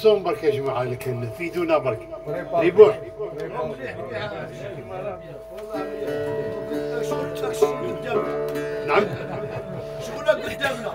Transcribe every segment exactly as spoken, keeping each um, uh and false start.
الصوم برك يا جماعه، لكن فيدونا برك ريبوح. نعم شغلك قدامنا.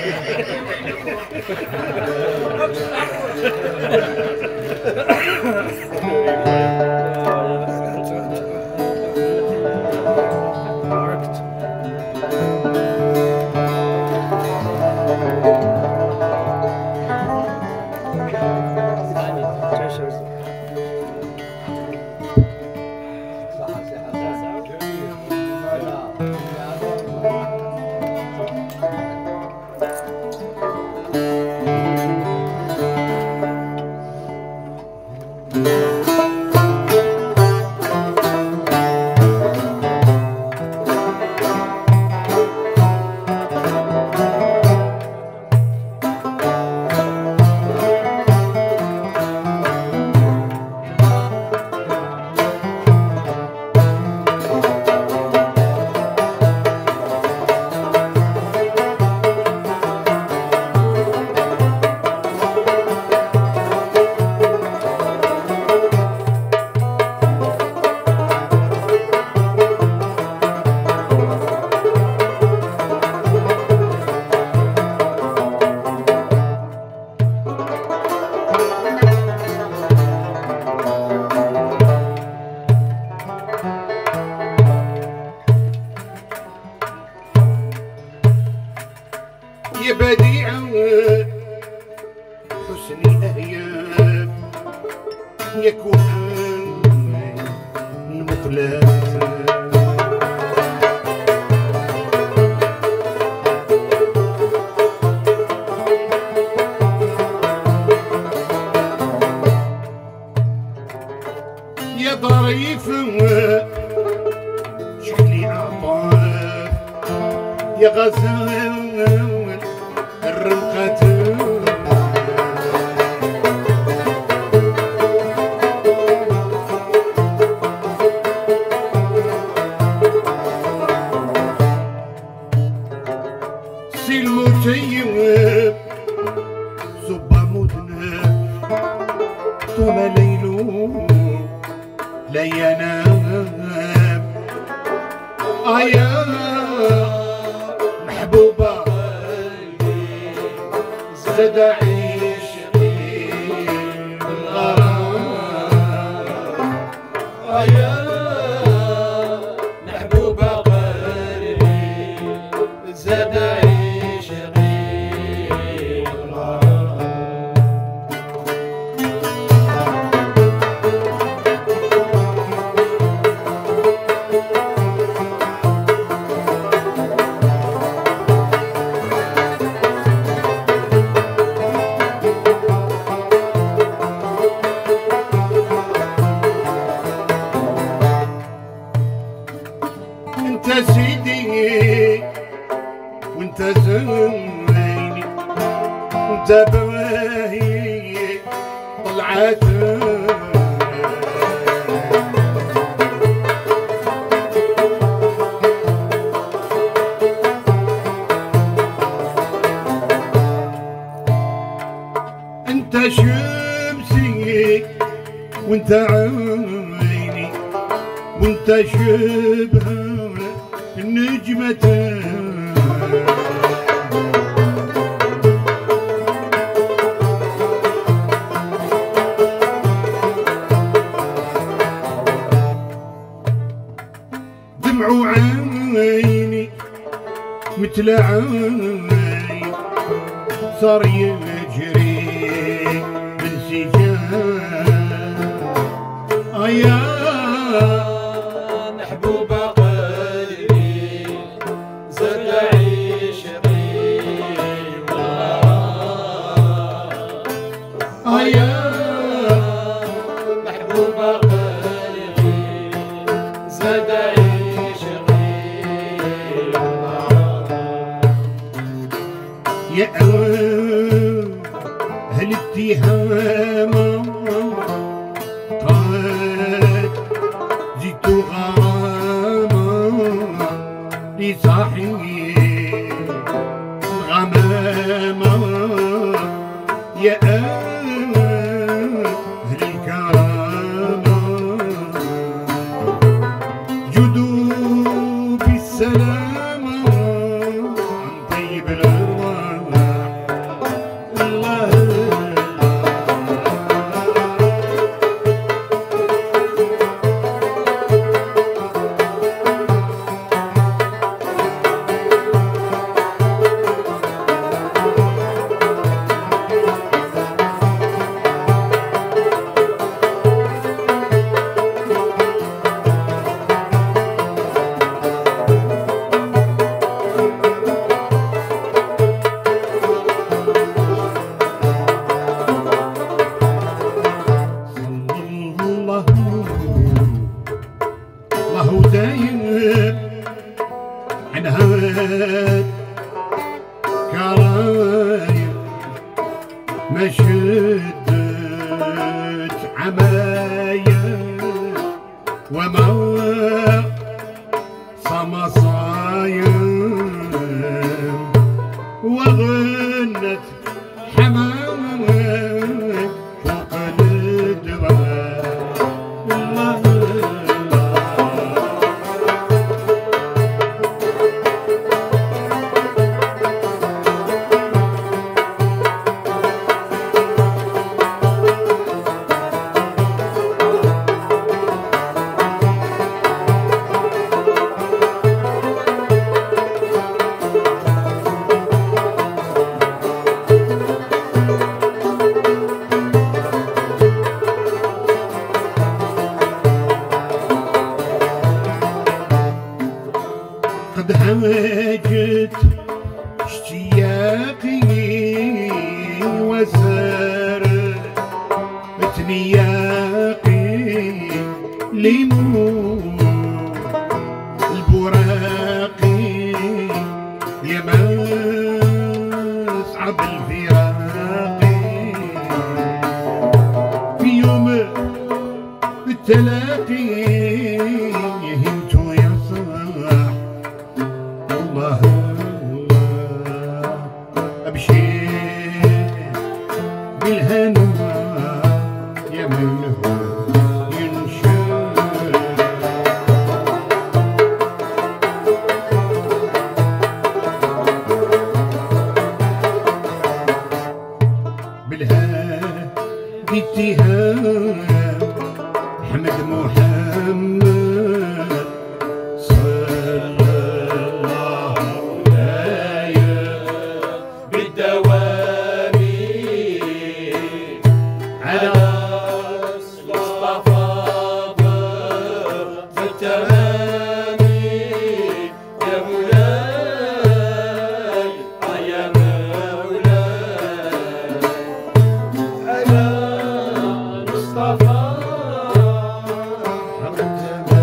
يا بديع حسن الأيام يكون مطلق. يا ظريف شكلي عطاف يا غزال الرمقة سي المتيم صبا مذنب طول ليله لا ينام. آيا محبوبة زاد عشقي بالغرام. يا محبوبة قلبي زاد عشقي بالغرام. انت سيدي وانت زيني وانت بواهي طلعت. انت شمسي وانت عيني وانت شبه النجمة. دمع عيني مثل عيني صار يجري من سجان. آيا محبوبة قلبي زاد عشقي بالغرام. آيا محبوبة قلبي زاد عشقي بالغرام. يا هل التهام قد محمد كرايم ما شدت عماية وما صمصايم وغنت حمام فوق الدوام الله قد هاجت اشتياقي وسارت نياقي لموت البراقي لما صعب الفراقي في يوم التلاقي هنت يا صاح الله الله أبشر بالهنا يا من هو ينشر بالهنا باتهام حمد محمد صلى الله بالدوام على مصطفى بالتمام يا مولاي يا مولاي على مصطفى بالتمام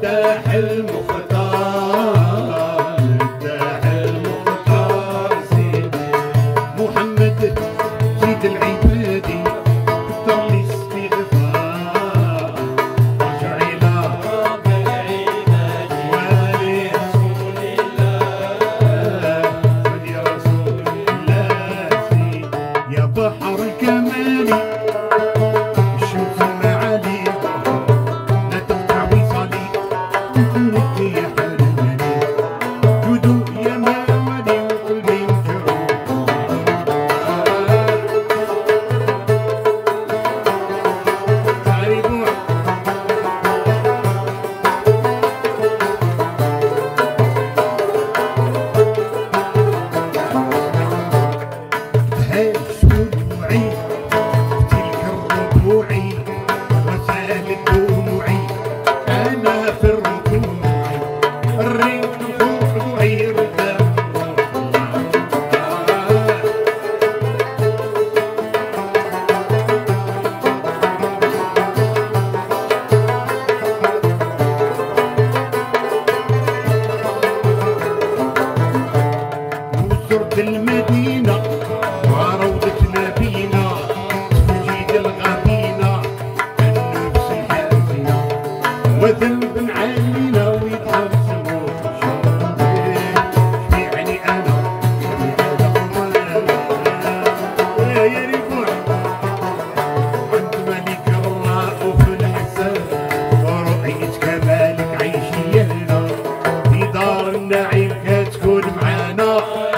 ارتاح المختار ارتاح المختار سيدي محمد سيد العبادي كتر لي استغفار رجع الى رب العباد ولي رسول الله ولي رسول الله يا بحر الكمال شوف المعالي لا تقطع وصالي تكونك يا حرماني جودو يا مولي وقلبي مجروح زرت المدينة وروضة نبينا تفجيد الغابينا النفس الحزينة وذنب علينا ويتحرسموا يعني أنا يا ريبوع عند ملك الرؤوف الحسن ورؤية كمالك عيشينا في دار النعيم كتكون معانا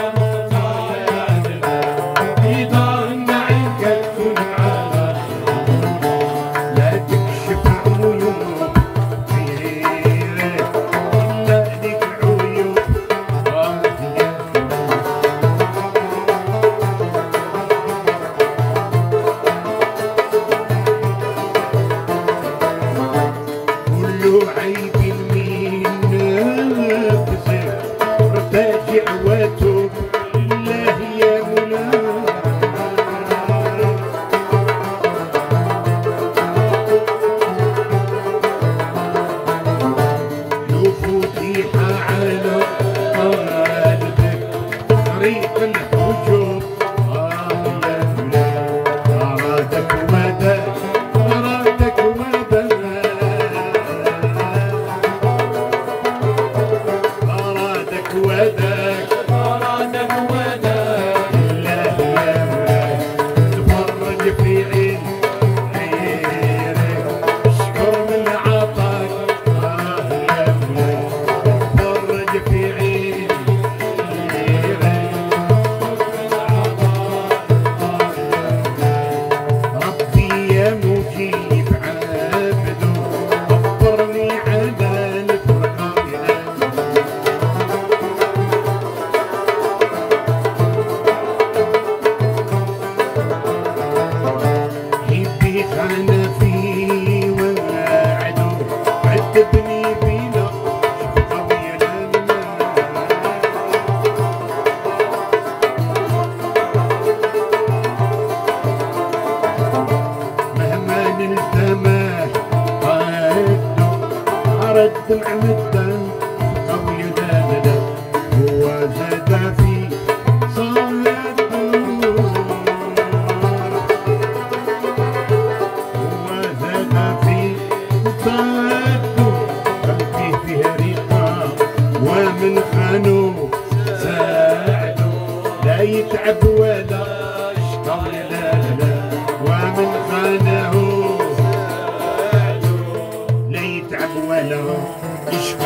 عيب من نفسك ارتجع واتوب لله يا مولاي لو فتح على قلبك طريق الحجوب آه يا مولاي أرادك وداك أرادك وداك وداك أرادك وداك لله يا مولاي تفرج في عين غيرك اشكر من عطاك آه يا مولاي تفرج في عين غيرك ربي يا مجيب عبده غفرني على الفرقان أنا في وعده عذبني بينا قوي لنا مهما نلتمى رد نعمته قوي لنا هو زاد في ومن خانوا ساعدوا لا يتعب ولا يشقى لا لا ومن خانه ساعدوا لا يتعب ولا يشقى